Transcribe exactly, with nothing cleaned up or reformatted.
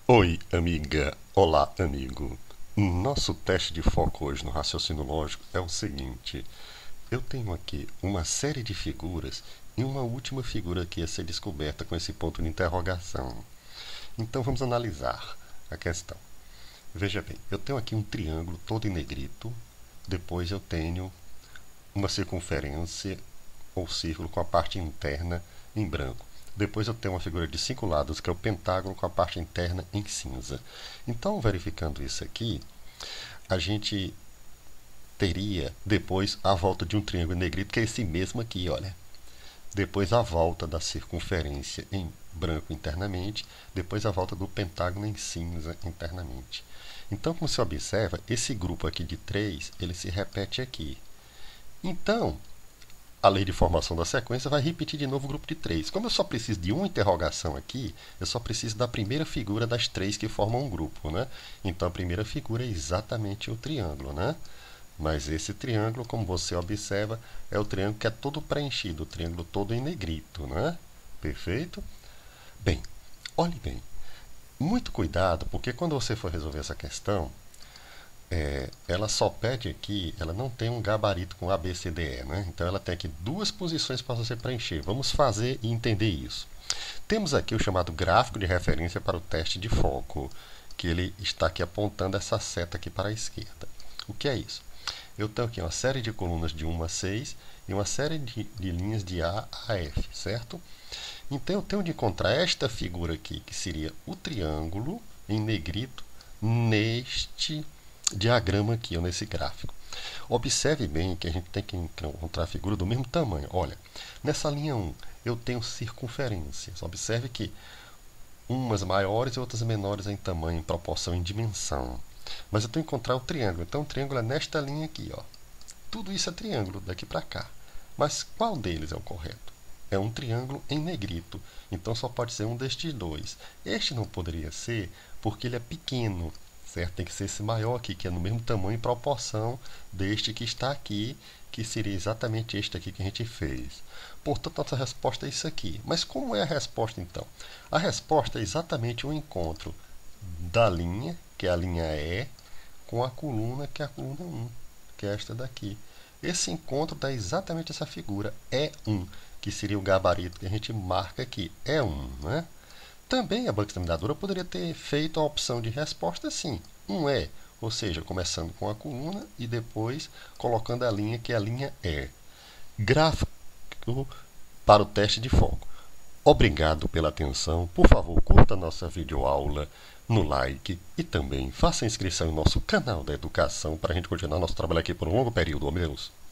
Oi, amiga. Olá, amigo. Nosso teste de foco hoje no raciocínio lógico é o seguinte. Eu tenho aqui uma série de figuras e uma última figura aqui a ser descoberta com esse ponto de interrogação. Então vamos analisar a questão. Veja bem, eu tenho aqui um triângulo todo em negrito. Depois eu tenho uma circunferência ou círculo com a parte interna em branco. Depois eu tenho uma figura de cinco lados, que é o pentágono com a parte interna em cinza. Então, verificando isso aqui, a gente teria depois a volta de um triângulo negrito, que é esse mesmo aqui, olha. Depois a volta da circunferência em branco internamente, depois a volta do pentágono em cinza internamente. Então, como se observa, esse grupo aqui de três, ele se repete aqui. Então, a lei de formação da sequência vai repetir de novo o grupo de três. Como eu só preciso de uma interrogação aqui, eu só preciso da primeira figura das três que formam um grupo, né? Então, a primeira figura é exatamente o triângulo, né? Mas esse triângulo, como você observa, é o triângulo que é todo preenchido, o triângulo todo em negrito, né? Perfeito? Bem, olhe bem. Muito cuidado, porque quando você for resolver essa questão, é, ela só pede aqui, ela não tem um gabarito com A, B, C, D, E, né? Então ela tem aqui duas posições para você preencher. Vamos fazer e entender isso. Temos aqui o chamado gráfico de referência para o teste de foco, que ele está aqui apontando essa seta aqui para a esquerda. O que é isso? Eu tenho aqui uma série de colunas de um a seis e uma série de, de linhas de A a F, certo? Então eu tenho de encontrar esta figura aqui, que seria o triângulo em negrito, neste diagrama aqui, ou nesse gráfico. Observe bem que a gente tem que encontrar a figura do mesmo tamanho. Olha, nessa linha um, eu tenho circunferências. Observe que umas maiores e outras menores em tamanho, em proporção, em dimensão. Mas eu tenho que encontrar o triângulo. Então, o triângulo é nesta linha aqui, ó. Tudo isso é triângulo, daqui para cá. Mas qual deles é o correto? É um triângulo em negrito. Então, só pode ser um destes dois. Este não poderia ser porque ele é pequeno. Certo? Tem que ser esse maior aqui, que é no mesmo tamanho e proporção deste que está aqui, que seria exatamente este aqui que a gente fez. Portanto, nossa resposta é isso aqui. Mas como é a resposta, então? A resposta é exatamente o encontro da linha, que é a linha E, com a coluna, que é a coluna um, que é esta daqui. Esse encontro dá exatamente essa figura, E um, que seria o gabarito que a gente marca aqui, E um, né? Também a banca examinadora poderia ter feito a opção de resposta assim, um E, ou seja, começando com a coluna e depois colocando a linha, que é a linha E. Gráfico para o teste de foco. Obrigado pela atenção. Por favor, curta a nossa videoaula no like e também faça inscrição em nosso canal da educação para a gente continuar nosso trabalho aqui por um longo período, ó Deus.